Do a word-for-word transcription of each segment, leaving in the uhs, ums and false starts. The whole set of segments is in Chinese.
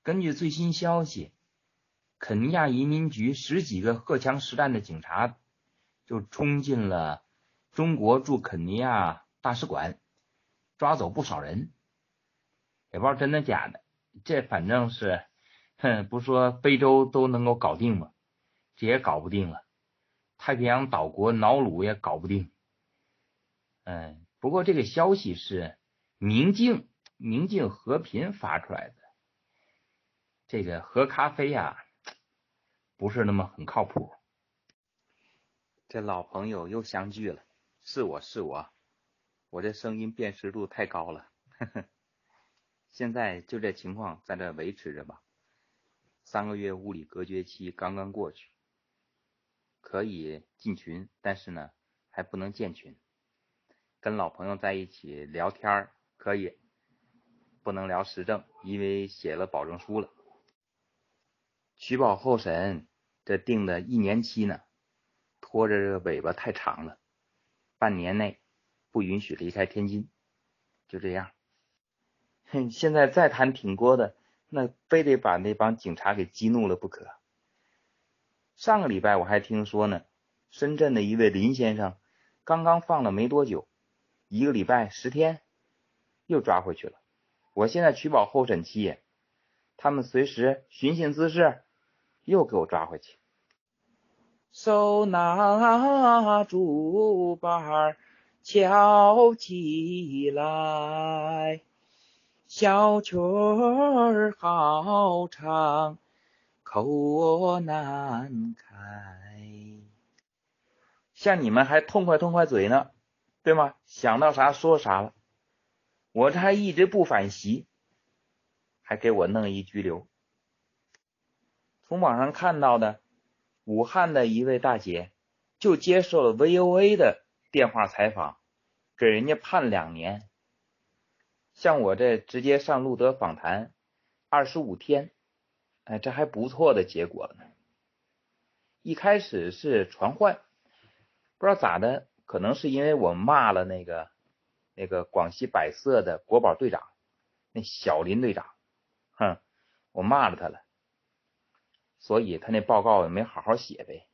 根据最新消息，肯尼亚移民局十几个荷枪实弹的警察就冲进了中国驻肯尼亚大使馆，抓走不少人。也不知道真的假的，这反正是哼，不说非洲都能够搞定吗？这也搞不定了，太平洋岛国瑙鲁也搞不定。嗯，不过这个消息是明镜明镜和平发出来的，这个喝咖啡呀、啊，不是那么很靠谱。这老朋友又相聚了，是我是我，我这声音辨识度太高了，呵呵。现在就这情况在这维持着吧。三个月物理隔绝期刚刚过去，可以进群，但是呢还不能建群。跟老朋友在一起聊天可以，不能聊时政，因为写了保证书了。取保候审这定的一年期呢，拖着这个尾巴太长了，半年内不允许离开天津，就这样。现在再谈挺过的，那非得把那帮警察给激怒了不可。上个礼拜我还听说呢，深圳的一位林先生刚刚放了没多久，一个礼拜十天又抓回去了。我现在取保候审期，他们随时寻衅滋事，又给我抓回去。手拿竹板敲起来，小曲儿好唱，口难开。像你们还痛快痛快嘴呢，对吗？想到啥说啥了。我这还一直不反袭，还给我弄一拘留。从网上看到的，武汉的一位大姐就接受了 V O A 的电话采访，给人家判两年。像我这直接上路德访谈二十五天，哎，这还不错的结果呢。一开始是传唤，不知道咋的，可能是因为我骂了那个那个广西百色的国保队长，那小林队长，哼，我骂了他了，所以他那报告也没好好写呗。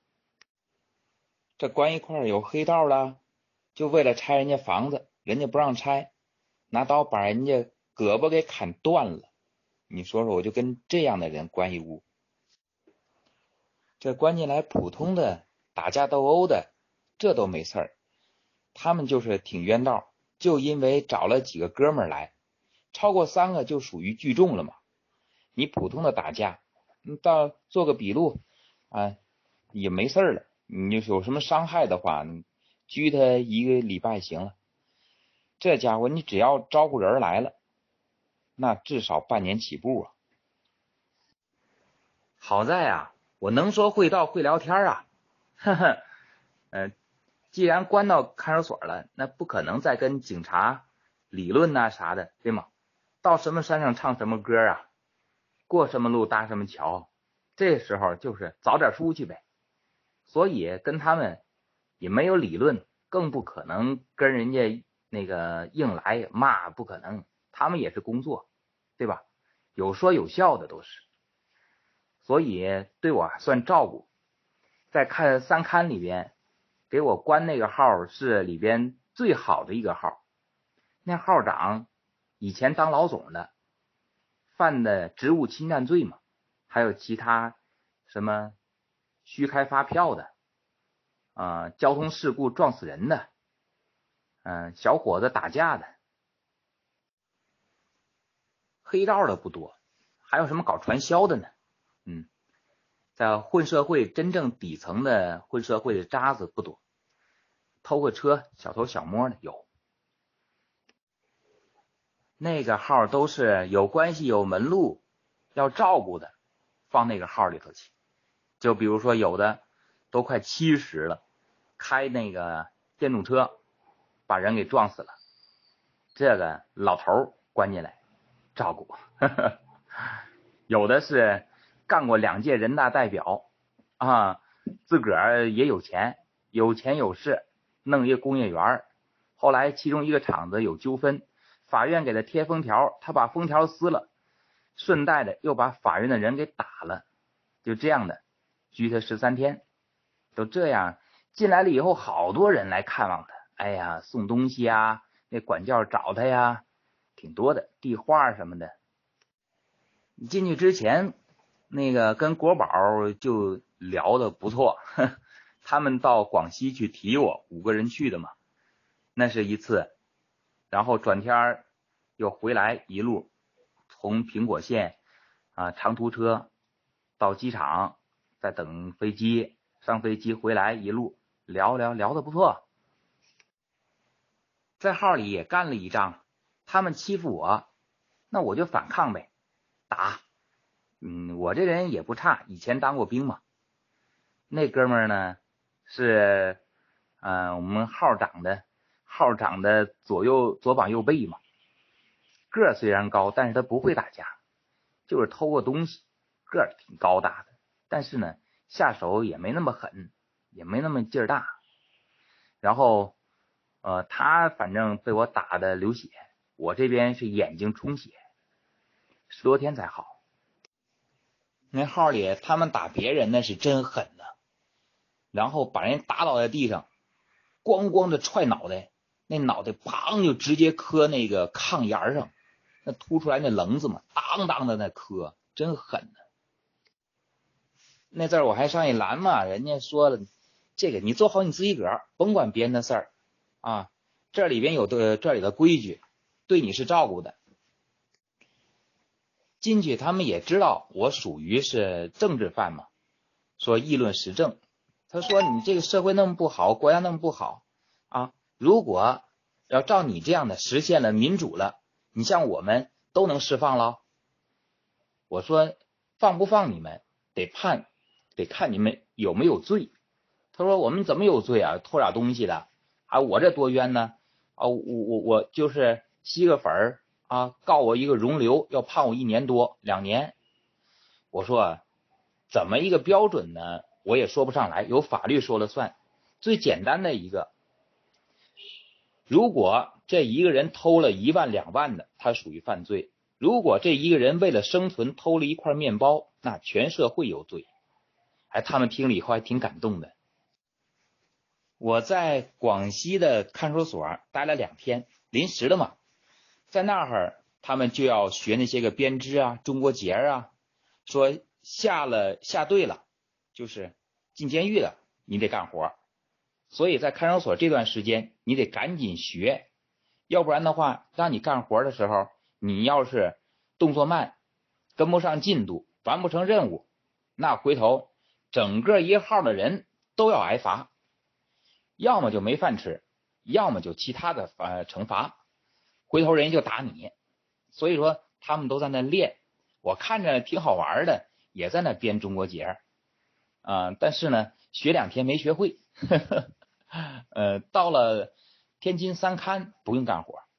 这关一块有黑道了，就为了拆人家房子，人家不让拆，拿刀把人家胳膊给砍断了。你说说，我就跟这样的人关一屋，这关进来普通的打架斗殴的，这都没事儿。他们就是挺冤道，就因为找了几个哥们儿来，超过三个就属于聚众了嘛。你普通的打架，到做个笔录啊，也没事了。你有什么伤害的话，拘他一个礼拜行了。这家伙你只要招呼人来了，那至少半年起步啊。好在啊，我能说会道会聊天啊，呵呵，呃，既然关到看守所了，那不可能再跟警察理论啊啥的，对吗？到什么山上唱什么歌啊，过什么路搭什么桥，这时候就是早点出去呗。所以跟他们也没有理论，更不可能跟人家那个硬来骂，不可能，他们也是工作，对吧？有说有笑的都是，所以对我算照顾。在看三刊里边，给我关那个号是里边最好的一个号，那号长以前当老总的，犯的职务侵占罪嘛，还有其他什么虚开发票的啊、呃，交通事故撞死人的，嗯、呃，小伙子打架的，黑道的不多，还有什么搞传销的呢？嗯，在混社会真正底层的混社会的渣子不多，偷个车小偷小摸的有。那个号都是有关系有门路要照顾的，放那个号里头去。就比如说有的都快七十了，开那个电动车把人给撞死了，这个老头关进来照顾。呵呵，有的是干过两届人大代表啊，自个儿也有钱有钱有势，弄一个工业园，后来其中一个厂子有纠纷，法院给他贴封条，他把封条撕了， 顺带的又把法院的人给打了，就这样的拘他十三天。都这样进来了以后，好多人来看望他，哎呀，送东西啊，那管教找他呀，挺多的，递话什么的。进去之前，那个跟国宝就聊得不错，呵呵，他们到广西去提我，五个人去的嘛，那是一次。然后转天又回来，一路从苹果县啊长途车到机场，再等飞机，上飞机回来，一路聊聊聊得不错。在号里也干了一仗，他们欺负我，那我就反抗呗，打。嗯，我这人也不差，以前当过兵嘛。那哥们儿呢是呃我们号长的号长的左右左膀右臂嘛，个儿虽然高，但是他不会打架，就是偷过东西，个儿挺高大的，但是呢下手也没那么狠，也没那么劲儿大。然后呃他反正被我打的流血，我这边是眼睛充血，十多天才好。那号里他们打别人那是真狠的，然后把人打倒在地上，咣咣的踹脑袋，那脑袋砰就直接磕那个炕沿上，那凸出来那棱子嘛，当当的那磕，真狠的。那阵儿我还上一拦嘛，人家说了，这个你做好你自己个儿，甭管别人的事儿啊，这里边有的这里的规矩，对你是照顾的。进去他们也知道我属于是政治犯嘛，说议论时政。他说你这个社会那么不好，国家那么不好啊，如果要照你这样的实现了民主了，你像我们都能释放了。我说放不放你们得判，得看你们有没有罪。他说我们怎么有罪啊，偷点东西的啊，我这多冤呢啊，我我我就是吸个粉儿啊，告我一个容留，要判我一年多两年。我说怎么一个标准呢，我也说不上来，有法律说了算。最简单的一个，如果这一个人偷了一万两万的，他属于犯罪；如果这一个人为了生存偷了一块面包，那全社会有罪。哎，他们听了以后还挺感动的。我在广西的看守所待了两天，临时的嘛，在那儿他们就要学那些个编织啊、中国结啊，说下了下队了，就是进监狱了，你得干活。所以在看守所这段时间，你得赶紧学，要不然的话，让你干活的时候，你要是动作慢，跟不上进度，完不成任务，那回头整个一号的人都要挨罚，要么就没饭吃，要么就其他的呃惩罚，回头人家就打你。所以说他们都在那练，我看着挺好玩的，也在那编中国结啊、呃，但是呢学两天没学会呵呵，呃到了天津三勘不用干活。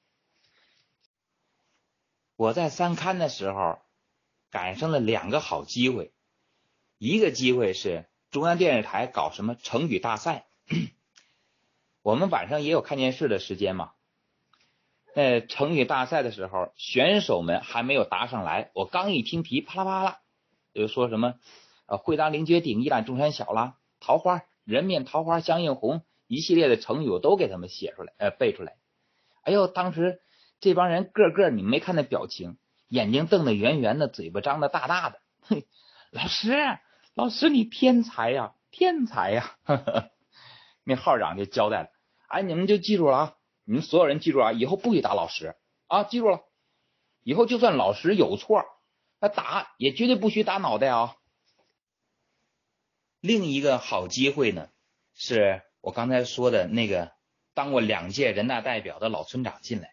我在三勘的时候赶上了两个好机会，一个机会是中央电视台搞什么成语大赛，我们晚上也有看电视的时间嘛。呃，成语大赛的时候，选手们还没有答上来，我刚一听题，啪啦啪啦，就说什么呃，会当凌绝顶，一览众山小啦，桃花人面桃花相映红，一系列的成语我都给他们写出来，呃，背出来。哎呦，当时这帮人个个你没看那表情，眼睛瞪得圆圆的，嘴巴张得大大的。嘿，老师，老师你天才呀，天才呀！呵呵，那号长就交代了，哎，你们就记住了啊，你们所有人记住啊，以后不许打老师啊，记住了，以后就算老师有错，他打也绝对不许打脑袋啊。另一个好机会呢，是我刚才说的那个当过两届人大代表的老村长进来。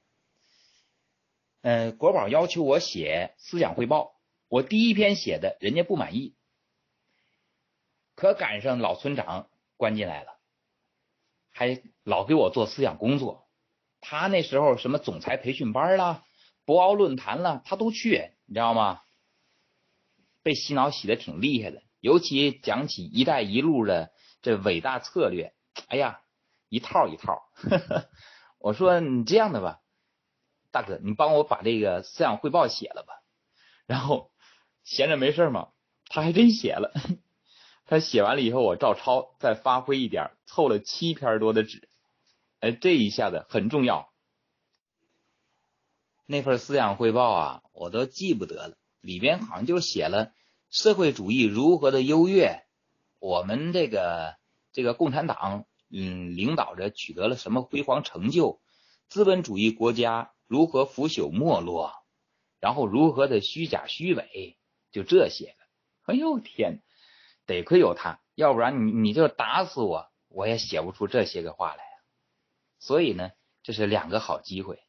呃，国宝要求我写思想汇报，我第一篇写的人家不满意，可赶上老村长关进来了，还老给我做思想工作。他那时候什么总裁培训班啦、博鳌论坛啦，他都去，你知道吗？被洗脑洗得挺厉害的，尤其讲起一带一路的这伟大策略，哎呀，一套一套。呵呵，我说你这样的吧，大哥，你帮我把这个思想汇报写了吧。 然后闲着没事嘛，他还真写了。他写完了以后，我照抄，再发挥一点，凑了七篇多的纸。哎，这一下子很重要。那份思想汇报啊，我都记不得了，里边好像就写了社会主义如何的优越，我们这个这个共产党嗯领导着取得了什么辉煌成就，资本主义国家如何腐朽没落，然后如何的虚假虚伪，就这些了。哎呦天，得亏有他，要不然你你就打死我，我也写不出这些个话来。所以呢，这是两个好机会。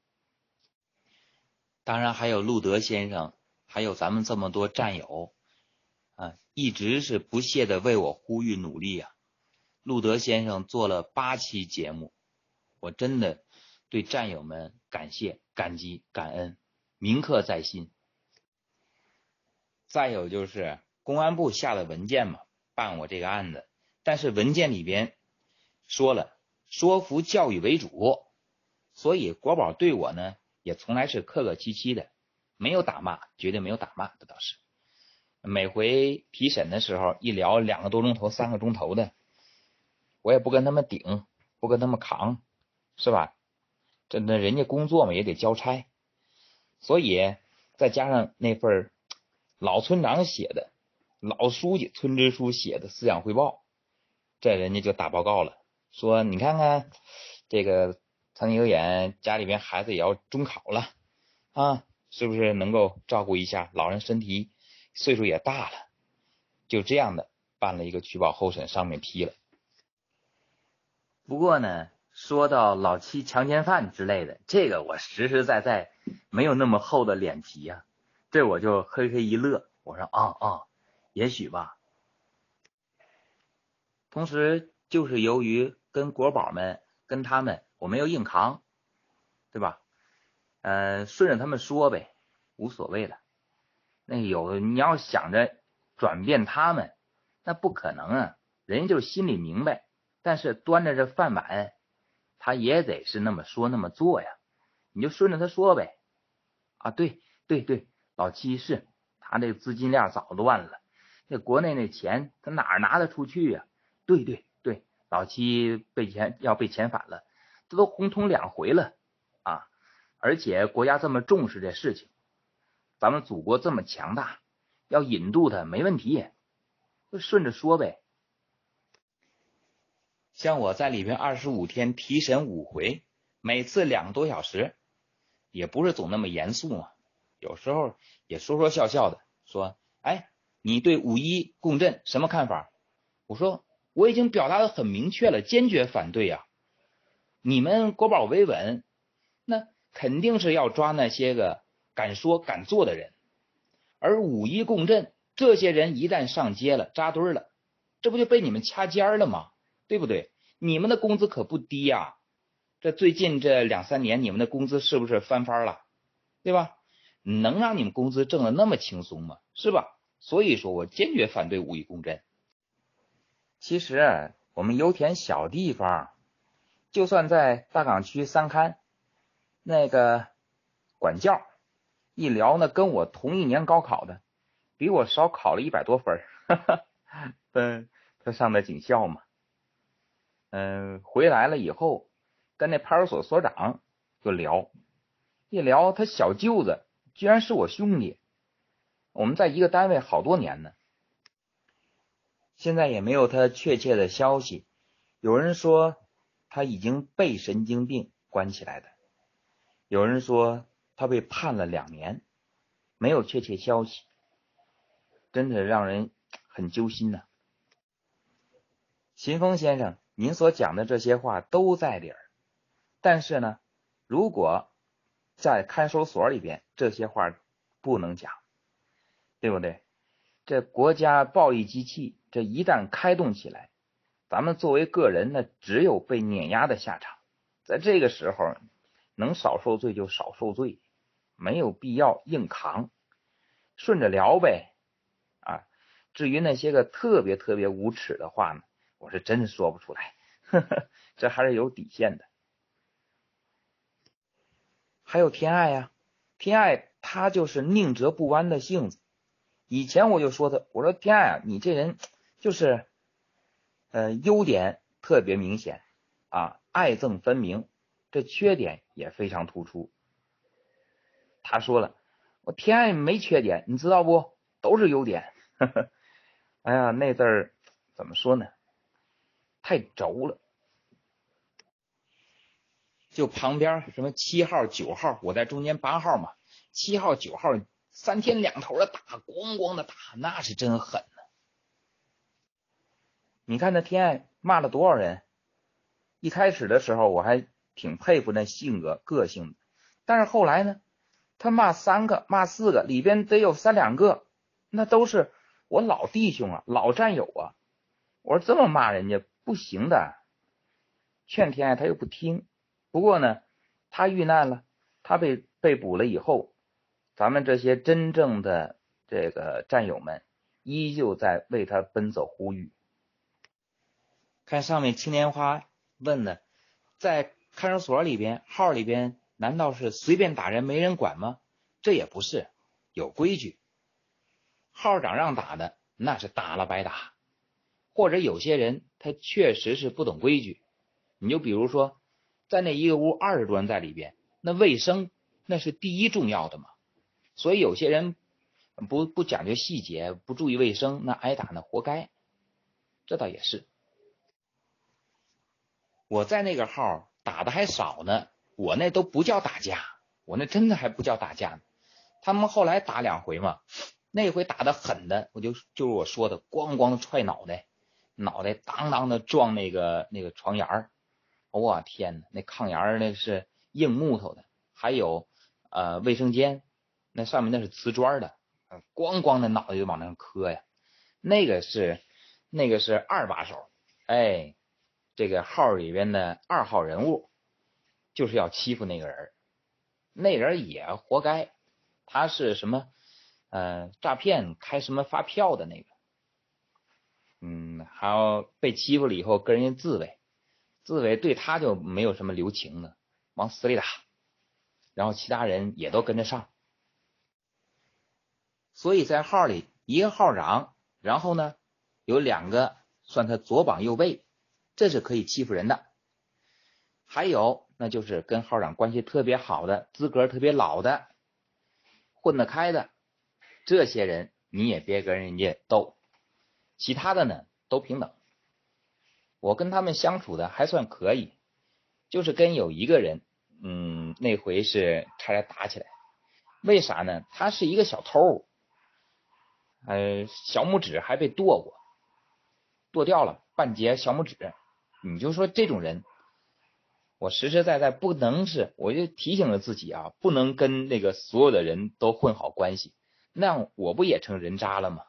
当然还有路德先生，还有咱们这么多战友啊，一直是不懈的为我呼吁努力啊。路德先生做了八期节目，我真的对战友们感谢、感激、感恩，铭刻在心。再有就是公安部下的文件嘛，办我这个案子，但是文件里边说了说服教育为主，所以国宝对我呢也从来是客客气气的，没有打骂，绝对没有打骂，这倒是。每回提审的时候一聊两个多钟头三个钟头的，我也不跟他们顶，不跟他们扛，是吧？这那人家工作嘛也得交差，所以再加上那份老村长写的，老书记村支书写的思想汇报，这人家就打报告了，说你看看这个苍井优眼家里边孩子也要中考了啊，是不是能够照顾一下老人，身体岁数也大了，就这样的办了一个取保候审，上面批了。不过呢，说到老七强奸犯之类的，这个我实实在在没有那么厚的脸皮啊，这我就嘿嘿一乐，我说啊啊，也许吧。同时就是由于跟国宝们跟他们我没有硬扛，对吧？呃，顺着他们说呗，无所谓了。那有你要想着转变他们，那不可能啊，人家就心里明白，但是端着这饭碗，他也得是那么说那么做呀。你就顺着他说呗。啊，对对对，老七是他这个资金链早乱了，这国内那钱他哪儿拿得出去呀？对对对，老七被钱要被遣返了，这都红通两回了啊！而且国家这么重视这事情，咱们祖国这么强大，要引渡他没问题，就顺着说呗。像我在里边二十五天提审五回，每次两个多小时，也不是总那么严肃嘛，有时候也说说笑笑的，说哎，你对五一共振什么看法？我说我已经表达的很明确了，坚决反对啊！你们国保维稳，那肯定是要抓那些个敢说敢做的人，而五一共振这些人一旦上街了扎堆了，这不就被你们掐尖了吗？对不对？你们的工资可不低呀，这最近这两三年你们的工资是不是翻番了？对吧？能让你们工资挣得那么轻松吗？是吧？所以说我坚决反对五一共振。其实我们油田小地方，就算在大岗区三勘，那个管教一聊呢，跟我同一年高考的，比我少考了一百多分。嗯，他上的警校嘛。嗯，回来了以后，跟那派出所所长就聊，一聊他小舅子居然是我兄弟，我们在一个单位好多年呢。现在也没有他确切的消息，有人说他已经被神经病关起来的，有人说他被判了两年，没有确切消息，真的让人很揪心呐。秦风先生，您所讲的这些话都在理儿，但是呢，如果在看守所里边，这些话不能讲，对不对？这国家暴力机器，这一旦开动起来，咱们作为个人呢，只有被碾压的下场。在这个时候，能少受罪就少受罪，没有必要硬扛，顺着聊呗。啊，至于那些个特别特别无耻的话呢，我是真说不出来，呵呵，这还是有底线的。还有天爱呀、啊，天爱他就是宁折不弯的性子。以前我就说他，我说天爱啊，你这人就是呃优点特别明显啊，爱憎分明，这缺点也非常突出。他说了，我天爱没缺点，你知道不？都是优点。呵呵，哎呀，那字儿怎么说呢？太轴了。就旁边什么七号、九号，我在中间八号嘛，七号、九号三天两头的打，咣咣的打，那是真狠呢。你看那天爱骂了多少人？一开始的时候我还挺佩服那性格个性的，但是后来呢，他骂三个骂四个里边得有三两个那都是我老弟兄啊，老战友啊。我说这么骂人家不行的，劝天爱他又不听。不过呢，他遇难了，他被被捕了以后，咱们这些真正的这个战友们依旧在为他奔走呼吁。看上面青莲花问了，在看守所里边号里边难道是随便打人没人管吗？这也不是，有规矩。号长让打的那是打了白打，或者有些人他确实是不懂规矩。你就比如说在那一个屋二十多人在里边，那卫生那是第一重要的嘛，所以有些人不不讲究细节，不注意卫生，那挨打那活该。这倒也是。我在那个号打的还少呢，我那都不叫打架，我那真的还不叫打架呢。他们后来打两回嘛，那回打的狠的，我就就是我说的，咣咣的踹脑袋，脑袋当当的撞那个那个床沿儿。我天哪，那炕沿儿那是硬木头的，还有呃卫生间那上面那是瓷砖的，咣咣的脑袋就往那上磕呀。那个是那个是二把手，哎，这个号里边的二号人物就是要欺负那个人，那人也活该。他是什么呃诈骗开什么发票的那个，嗯，还要被欺负了以后跟人家自卫，自卫对他就没有什么留情的，往死里打，然后其他人也都跟着上。所以在号里一个号长，然后呢有两个算他左膀右臂，这是可以欺负人的。还有那就是跟号长关系特别好的，资格特别老的，混得开的，这些人你也别跟人家斗，其他的呢都平等。我跟他们相处的还算可以，就是跟有一个人嗯，那回是差点打起来。为啥呢？他是一个小偷，呃，小拇指还被剁过，剁掉了半截小拇指。你就说这种人，我实实在在不能是，我就提醒了自己啊，不能跟那个所有的人都混好关系，那样我不也成人渣了吗？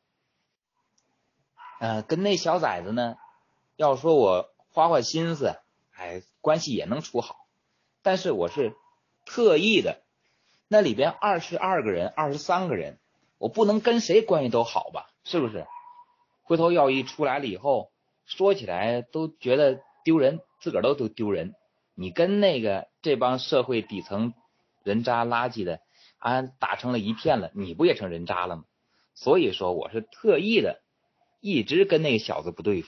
呃，跟那小崽子呢，要说我花花心思，哎，关系也能处好，但是我是特意的，那里边二十二个人，二十三个人，我不能跟谁关系都好吧？是不是？回头要一出来了以后，说起来都觉得丢人，自个儿都都丢人。你跟那个这帮社会底层人渣垃圾的啊打成了一片了，你不也成人渣了吗？所以说我是特意的，一直跟那个小子不对付。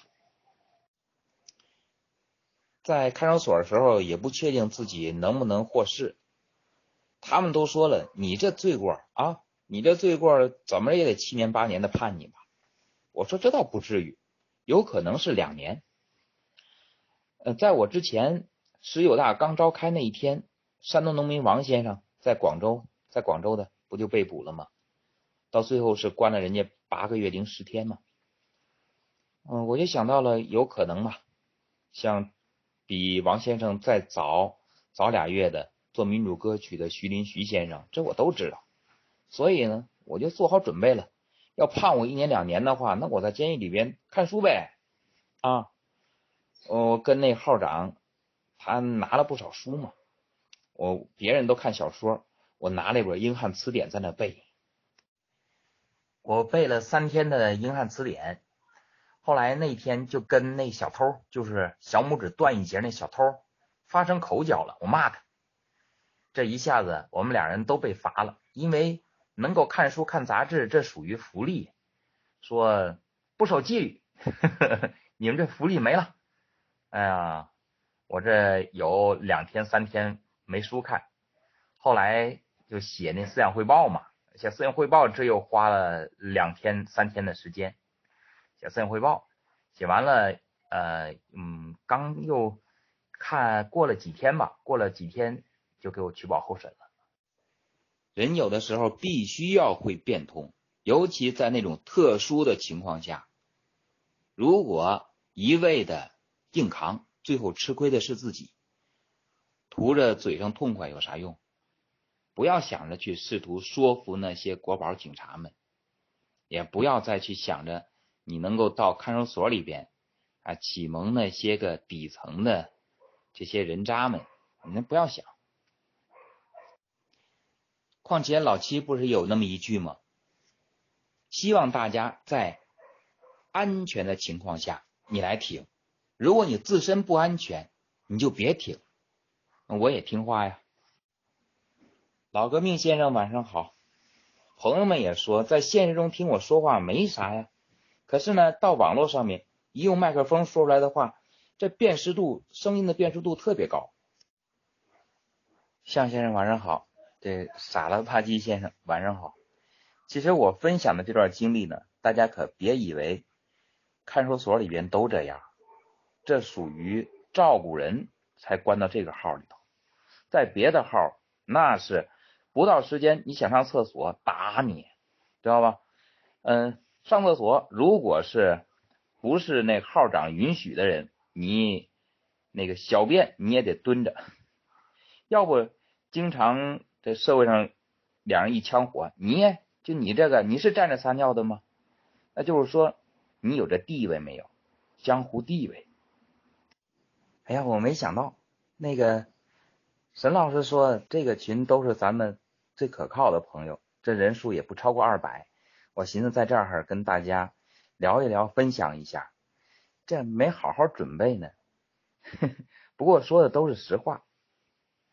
在看守所的时候也不确定自己能不能获释，他们都说了，你这罪过啊，你这罪过怎么也得七年八年的判你吧。我说这倒不至于，有可能是两年。呃，在我之前石油大刚召开那一天，山东农民王先生在广州，在广州的不就被捕了吗？到最后是关了人家八个月零十天嘛。嗯，我就想到了有可能嘛，像比王先生再早早俩月的做民主歌曲的徐林徐先生，这我都知道。所以呢，我就做好准备了。要判我一年两年的话，那我在监狱里边看书呗。啊，我跟那号长他拿了不少书嘛，我别人都看小说，我拿了一本英汉词典在那背。我背了三天的英汉词典，后来那天就跟那小偷，就是小拇指断一截那小偷发生口角了，我骂他。这一下子我们俩人都被罚了， 因为能够看书看杂志，这属于福利，说不守纪律，呵呵，你们这福利没了。哎呀，我这有两天三天没书看，后来就写那思想汇报嘛，写思想汇报这又花了两天三天的时间，写思想汇报，写完了，呃，嗯，刚又看过了几天吧，过了几天就给我取保候审了。人有的时候必须要会变通，尤其在那种特殊的情况下，如果一味的硬扛，最后吃亏的是自己，图着嘴上痛快有啥用？不要想着去试图说服那些国宝警察们，也不要再去想着你能够到看守所里边啊启蒙那些个底层的这些人渣们，你们不要想。况且老七不是有那么一句吗？希望大家在安全的情况下你来挺，如果你自身不安全，你就别挺。我也听话呀。老革命先生晚上好。朋友们也说在现实中听我说话没啥呀，可是呢到网络上面一用麦克风说出来的话，这辨识度声音的辨识度特别高。向先生晚上好，这傻了吧唧先生晚上好。其实我分享的这段经历呢，大家可别以为看守所里边都这样，这属于照顾人才关到这个号里头，在别的号那是不到时间你想上厕所打你，知道吧？嗯，上厕所如果是不是那号长允许的人，你那个小便你也得蹲着，要不经常这社会上两人一枪火，你就你这个你是站着撒尿的吗？那就是说你有这地位没有？江湖地位。哎呀，我没想到那个沈老师说这个群都是咱们最可靠的朋友，这人数也不超过二百。我寻思在这儿跟大家聊一聊，分享一下，这没好好准备呢。不过说的都是实话。